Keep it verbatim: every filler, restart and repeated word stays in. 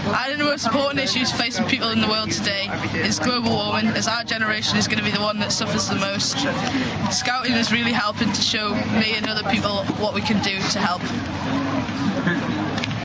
I think the most important issues facing people in the world today is global warming, as our generation is going to be the one that suffers the most. Scouting is really helping to show me and other people what we can do to help.